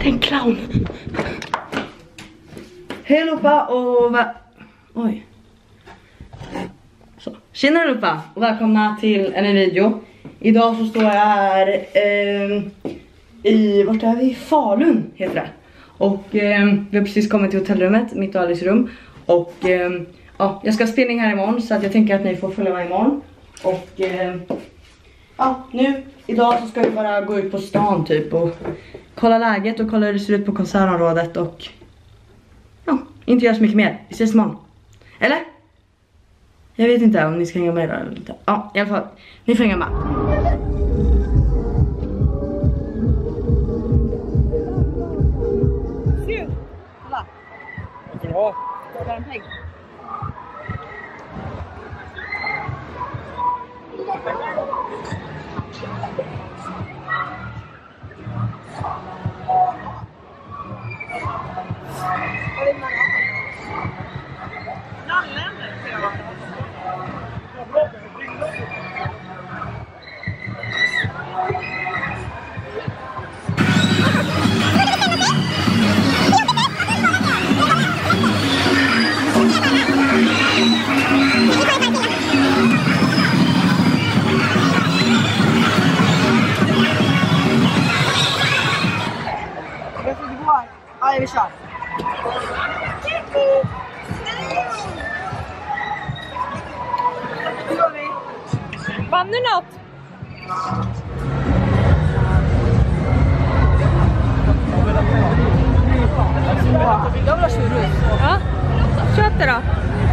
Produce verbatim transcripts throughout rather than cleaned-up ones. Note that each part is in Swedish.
en clown. Hej allihopa och va... Oj. Så. Tjena allihopa och välkomna till en ny video. Idag så står jag här eh, i... Vart är vi? Falun heter det. Och eh, vi har precis kommit till hotellrummet, mitt och Alice rum. Och eh, ja, jag ska ha spelning här imorgon så att jag tänker att ni får följa med imorgon. Och eh, ja, nu, idag så ska vi bara gå ut på stan typ och kolla läget och kolla hur det ser ut på konsertområdet och ja, inte göra så mycket mer. Vi ses imorgon. Eller? Jag vet inte om ni ska hänga med eller inte. Ja, i alla fall, ni får hänga med. Skjut! Kolla! Vad ska du ha? Jag har en peng. Ja, vi kör. Nu går vi. Vann du något? Jag vill ha churros. Ja, köp det då.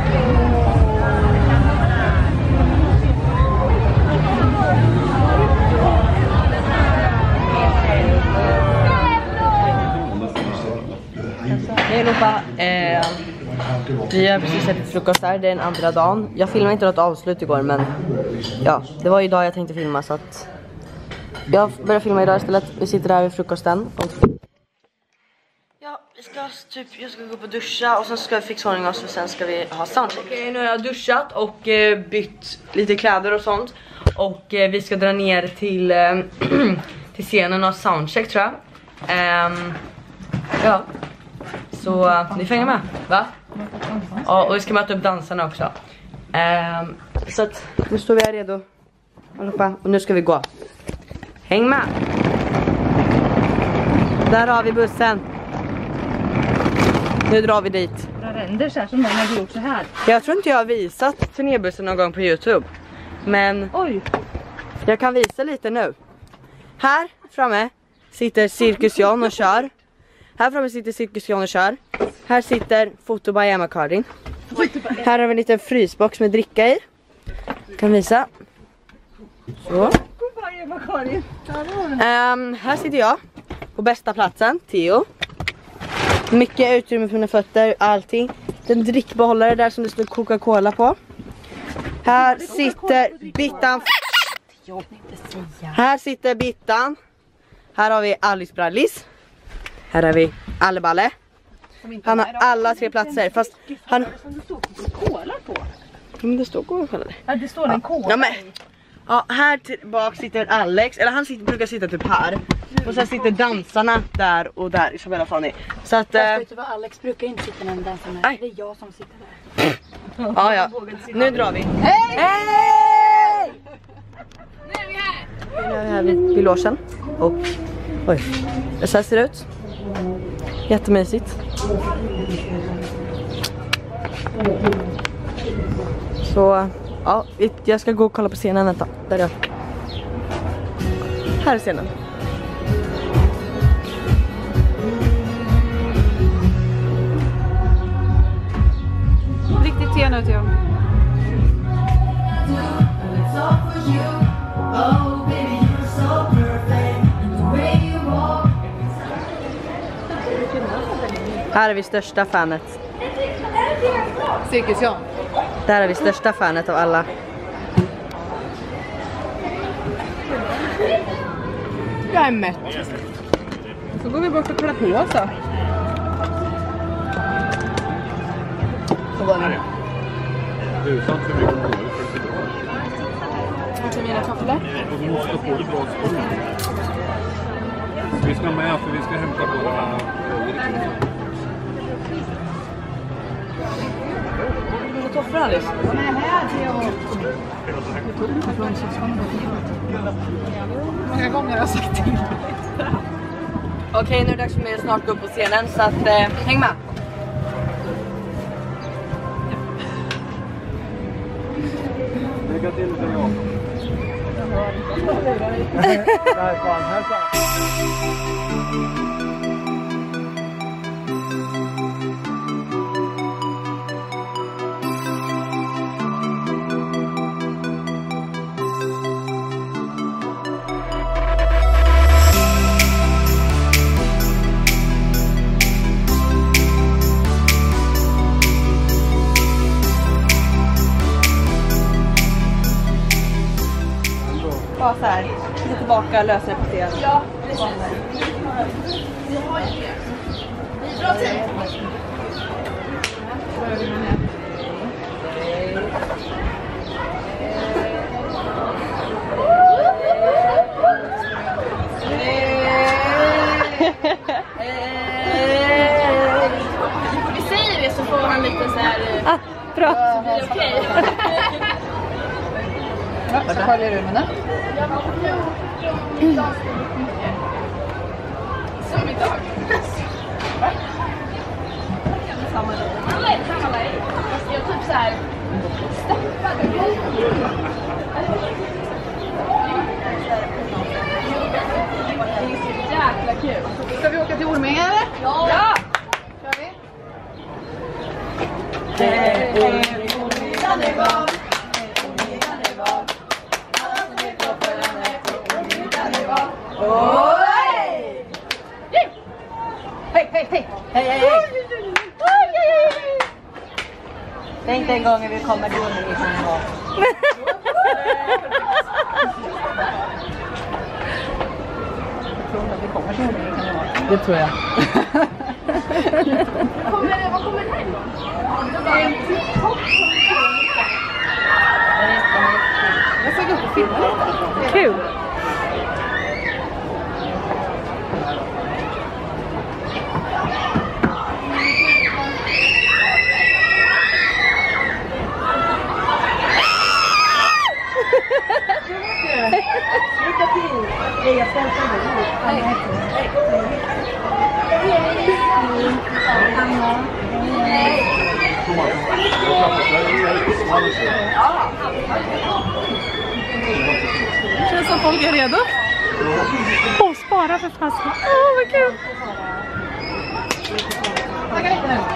Hej allihopa, eh, vi har precis ätit frukost här, det är den andra dagen. Jag filmade inte något avslut igår men ja, det var idag jag tänkte filma så att jag börjar filma idag istället. Vi sitter där vid frukosten och ja, vi ska typ, jag ska gå upp och duscha och sen ska vi fixa ordning oss och sen ska vi ha soundcheck. Okej, nu har jag duschat och eh, bytt lite kläder och sånt och eh, vi ska dra ner till, eh, till scenen och ha soundcheck tror jag. Um, ja. Så uh, ni får hänga med, va? Ja, och vi ska möta upp dansarna också. Um, så att nu står vi här redo allihopa, och nu ska vi gå. Häng med! Där har vi bussen. Nu drar vi dit. Det ränder så här som någon har gjort så här. Jag tror inte jag har visat turnébussen någon gång på YouTube. Men oj, jag kan visa lite nu. Här framme sitter Cirkus John och kör. Här framme sitter Cirkus John och kör. Här sitter Foto by Emma Karin. Här har vi en liten frysbox med dricka i. Kan visa. Så. Um, här sitter jag. På bästa platsen, Theo. Mycket utrymme för mina fötter, allting. Den drickbehållare där som det står Coca-Cola på. Här sitter Bittan. Här sitter Bittan. Här har vi Alice Brallis. Här har vi Alleballe. Han har alla tre platser. Fast han... det står Coca-Cola på. Men det står Coca-Cola där. Ja, det står en Cola. Ja, men... Ja, här bak sitter Alex. Eller han sitter, brukar sitta typ här. Och sen sitter dansarna där och där. Isabella Fanny. Så att... Jag vet vad, Alex brukar inte sitta när dansarna. Nej. Det är jag som sitter där. Ja, ja. Nu drar vi. Hej! Hej! Nu är vi här! Nu är vi här vid, vid logen. Och... Oj. Så här ser det ut. Jättemysigt. Så, ja, jag ska gå och kolla på scenen, vänta. Där är jag. Här är scenen. Riktigt te nu till jag. Här är vi största fanet. Cirkus John. Där är vi största fanet av alla. Jag är mätt. Så går vi bort och kollar på så. Så var det. Utan för mycket mål. Vart är mina tofflor? Och du måste få det bra skor. Vi ska med för vi ska hämta våra grejer. Du ska toffra Alice. Många gånger har jag sagt till. Okej, nu är det dags för mig att snart gå upp på scenen så att eh, häng med. Lycka till för jag. Där fan, här fan. Bara så här, titta tillbaka, lösa det på scen. Ja, det känns. Vi har ju det. Bra tid. Vi säger det så får han lite så här. Ah, bra. Det är okej. Ja, så följer du med den. Som idag. Alla är samma läge. Fast jag typ så här steppade. Det är så jäkla kul. Ska vi åka till Orminge eller? Ja! Ja! Kör vi? Hej, hej, hej! Hej, hej, hej! Tänk den gången vi kommer till undervisningen en gång. Vi kommer till Orminge kan det vara. Det tror jag. Kommer, vad kommer det här ifrån? Det var en TikTok. Jag ska gå upp och filma lite. Kul! Lycka till! Hej, jag ställer dig. Hej. Anna. Känns som folk är redo. Åh, oh, spara för flaskan. Åh, oh, vad kul! Tagga lite nu.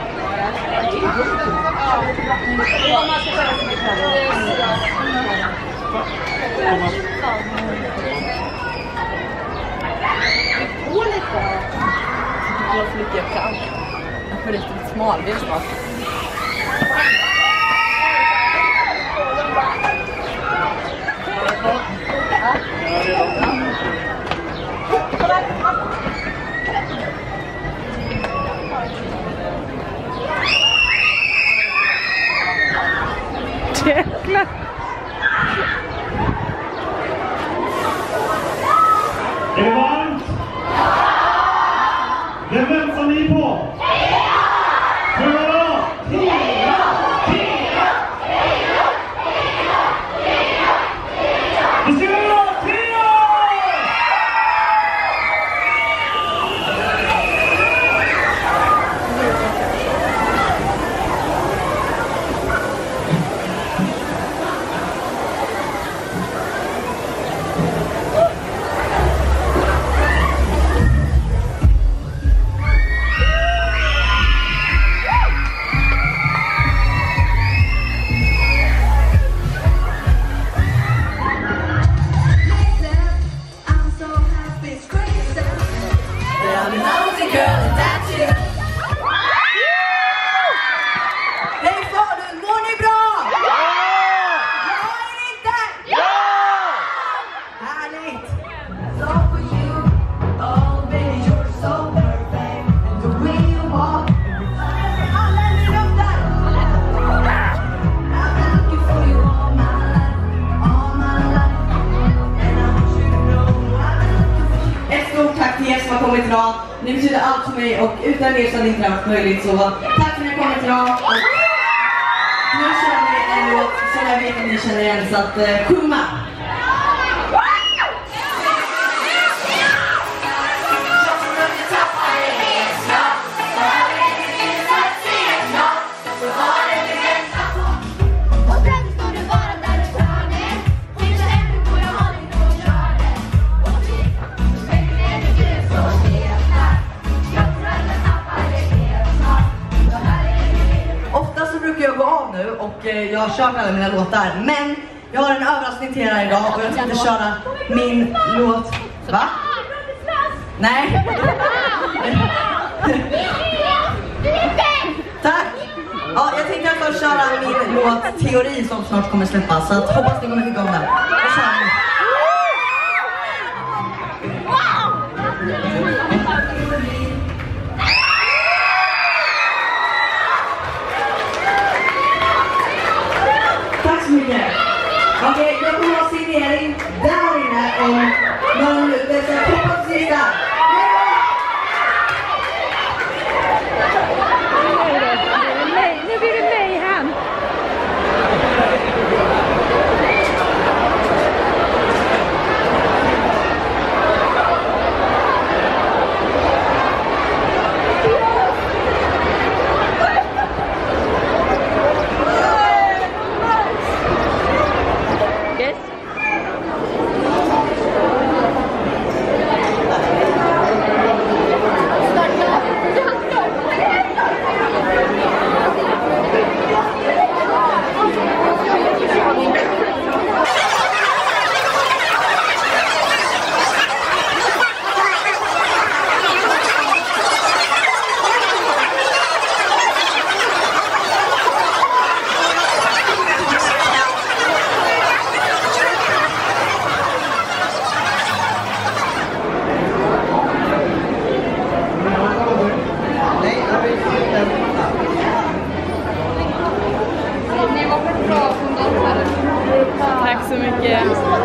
Gå lite. Jag får lite jag kan. Jag får riktigt smal, det är smart. Jäklar! Är det varmt? Vem väntar ni på? Hurra! Tia! Tia! Det ska vi göra! Tia! Ett stort tack till er som kommit idag. Ni betyder allt för mig och utan er så hade inte det varit möjligt. Så tack för att ni har kommit idag. Och nu kör vi en låt som jag vet att ni känner igen, så att uh, sjunga! Och jag har kört alla mina låtar, men jag har en överraskning till er idag och jag tänkte köra min låt. Va? Nej. Tack. Ja, jag tänkte först köra min låt Teori som snart kommer släppas, så att hoppas ni kommer tycka om den. Jag kör den. Okej, okay, jag kommer ha signering där inne om några minuter, så jag hoppas att ni är där. Nu blir det mig här. Tack så mycket.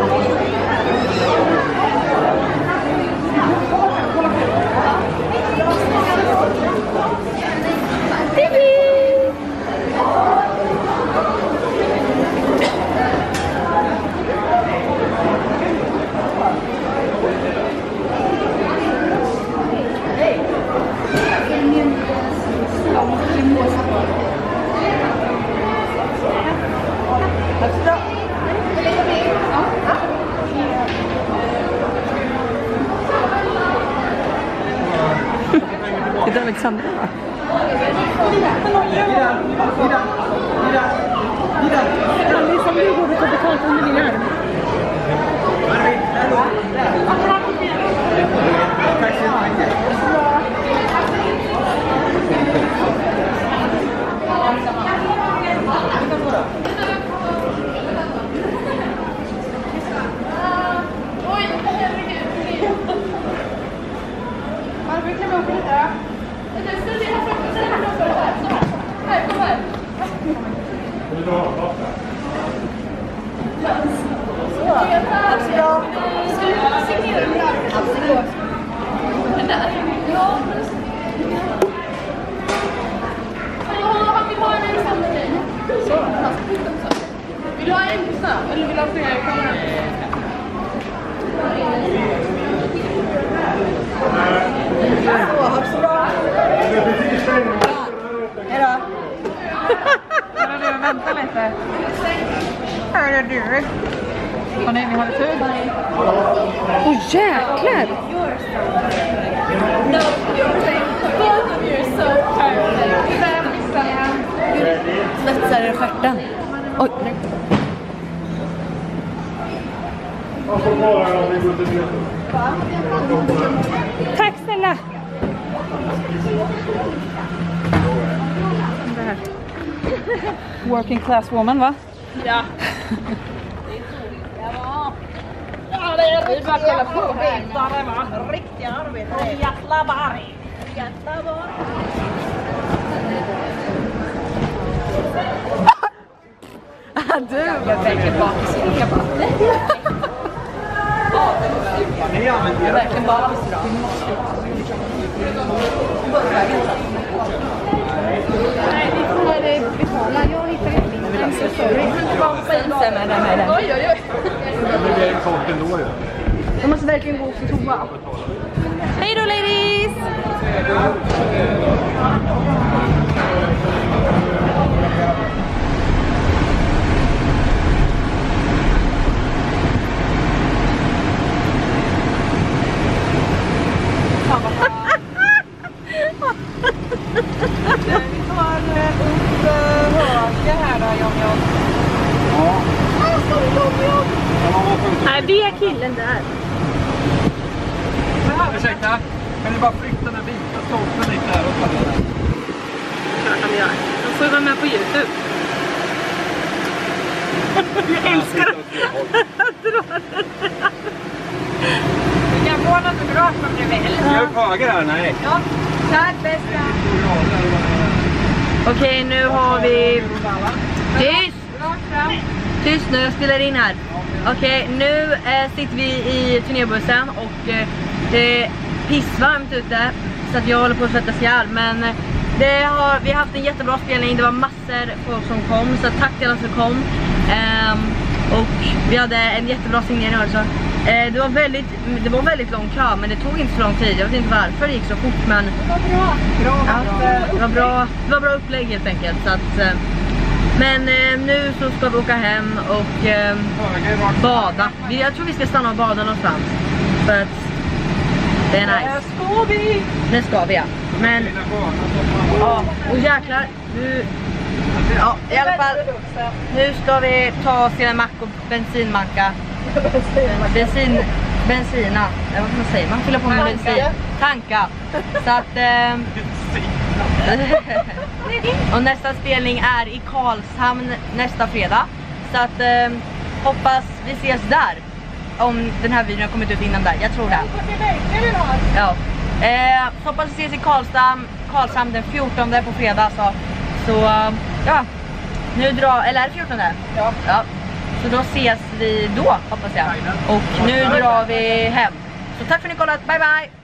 Det är Alexandra, va? Alice, om du borde ta betalt under din arm. Tack så mycket. Vill du ha en snö? Eller vill du ha fler kameror? Så, så bra. Hejdå. Hörru du, vänta lite. Hörru du. Och nej, vi har det tur. Åh, oh, jäklar! No, both of you are so perfect. Svetsar i stjärten. Oj. Tack snälla. Working class woman, va? Ja. Ja, det är vi bara kolla på här. Riktiga arbetare. Jävla barg. Jävla barg. Du är verkligen bakis. Jag bara. Ja, det är verkligen bakis idag. Oj, oj, oj. Det blir en kort ändå ju. Jag måste verkligen gå på toa. Hej då ladies! Nej, det är killen där. Ursäkta, kan ni bara flytta den vita stolpen lite här och ta den? Klart han gör. De får ju vara med på YouTube. Jag älskar det. Du kan få något autograf om du vill. Ska jag upp höger här? Nej. Ja, tack bästa. Okej, nu har vi... Tyst! Rakt fram. Tyst nu, jag spelar in här. Okej, nu eh, sitter vi i turnébussen och eh, det är pissvarmt ute så att jag håller på att svettas ihjäl. Men eh, det har, vi har haft en jättebra spelning, det var massor folk som kom, så tack till alla som kom. Ehm, och vi hade en jättebra signering också. Eh, det, var väldigt, det var väldigt lång kö, men det tog inte så lång tid. Jag vet inte varför det gick så fort, men Bra, bra. ja, det, var bra, det var bra upplägg helt enkelt. Så att, eh, men eh, nu så ska vi åka hem och eh, bada. Vi, jag tror vi ska stanna och bada någonstans. För att det är nice. Ska vi? Det ska vi, ja. Men, ja, och jäklar. Nu, ja, i alla fall. Nu ska vi ta oss till en mack och bensinmacka. Bensin, bensina. Ja, vad kan man säga? Man fyller på med bensin. Tanka. Så att... Eh, och nästa spelning är i Karlshamn nästa fredag. Så att eh, hoppas vi ses där. Om den här videon har kommit ut innan där. Jag tror det. Ja. Eh, så hoppas vi ses i Karlshamn, Karlshamn den fjortonde på fredag. Så, så ja. Nu drar, eller är det fjortonde? Ja. Ja. Så då ses vi då, hoppas jag. Och nu drar vi hem. Så tack för att ni kollat. Bye bye!